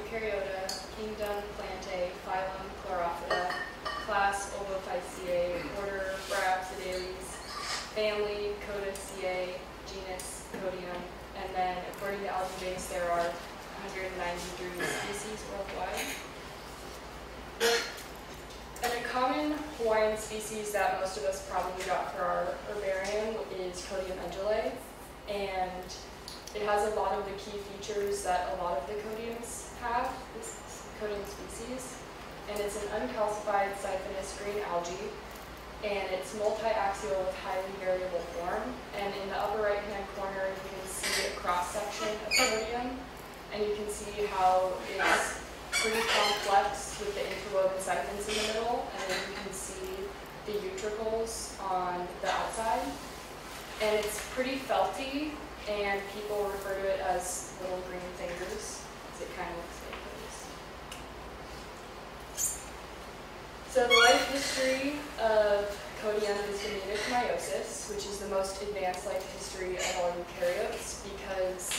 Eukaryota, kingdom Plantae, phylum Chlorophyta, class Ovophyceae, order Bryopsidales, family Codiceae, genus Codium, and then according to AlgaeBase there are 193 species worldwide. And a common Hawaiian species that most of us probably got for our herbarium is Codium endulae, and it has a lot of the key features that a lot of the codiums have, this codium species. And it's an uncalcified siphonous green algae, and it's multi-axial with highly variable form. And in the upper right-hand corner, you can see a cross-section of codium, and you can see how it's pretty complex with the interwoven siphons in the middle, and then you can see the utricles on the outside. And it's pretty felty, and people refer to it as little green fingers, because it kind of looks like those. So the life history of Codium is gametic meiosis, which is the most advanced life history of all eukaryotes, because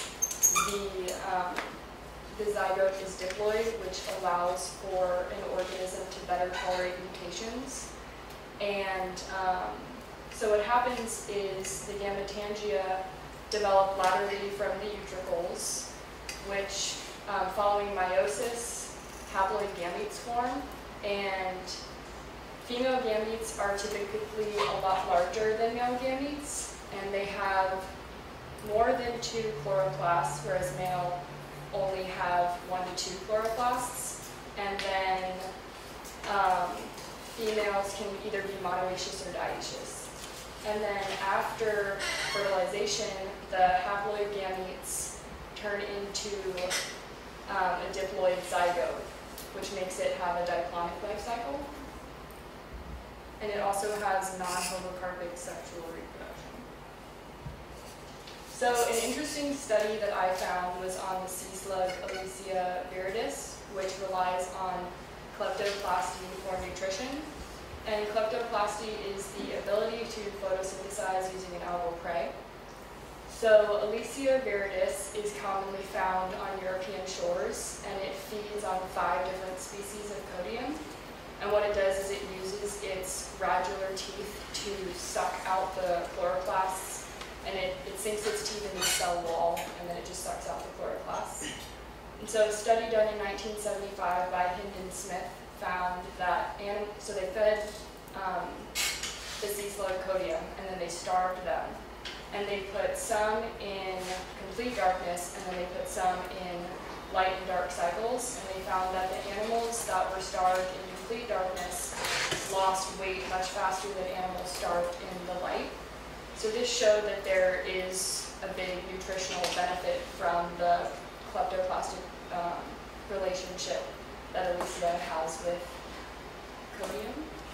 the zygote is diploid, which allows for an organism to better tolerate mutations. And so what happens is the gametangia develop laterally from the utricles, which following meiosis, haploid gametes form, and female gametes are typically a lot larger than male gametes, and they have more than 2 chloroplasts, whereas male only have 1 to 2 chloroplasts, and then females can either be monoecious or dioecious. And then after fertilization, the haploid gametes turn into a diploid zygote, which makes it have a diplonic life cycle. And it also has non-homocarpic sexual reproduction. So an interesting study that I found was on the sea slug Elysia viridis, which relies on kleptoplasty for nutrition. And kleptoplasty is the ability to photosynthesize using an algal prey. So Elysia viridis is commonly found on European shores, and it feeds on 5 different species of codium. And what it does is it uses its radular teeth to suck out the chloroplasts, and it sinks its teeth in the cell wall, and then it just sucks out the chloroplasts. And so a study done in 1975 by Hyndon Smith found that, so they fed the sea slug codium, and then they starved them. And they put some in complete darkness, and then they put some in light and dark cycles, and they found that the animals that were starved in complete darkness lost weight much faster than animals starved in the light. So this showed that there is a big nutritional benefit from the kleptoplastic relationship that Elysia has with codium.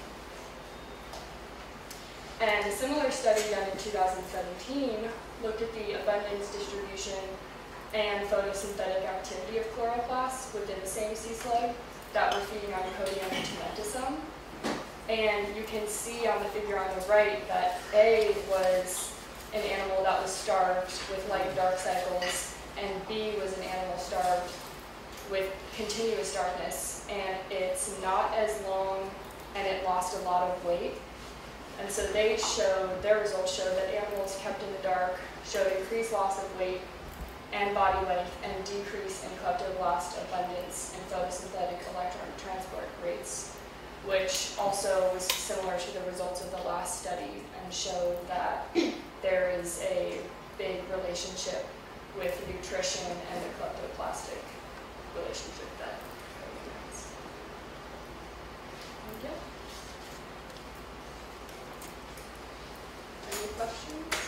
And a similar study done in 2017 looked at the abundance, distribution, and photosynthetic activity of chloroplasts within the same sea slug that were feeding on Codium tementicum. And you can see on the figure on the right that A was an animal that was starved with light and dark cycles, and B was an animal starved with continuous darkness, and it's not as long, and it lost a lot of weight. And so their results showed that animals kept in the dark showed increased loss of weight and body length and decrease in kleptoblast abundance and photosynthetic electron transport rates, which also was similar to the results of the last study and showed that there is a big relationship with nutrition and the kleptoplastic relationship that codium has. Okay. Any questions?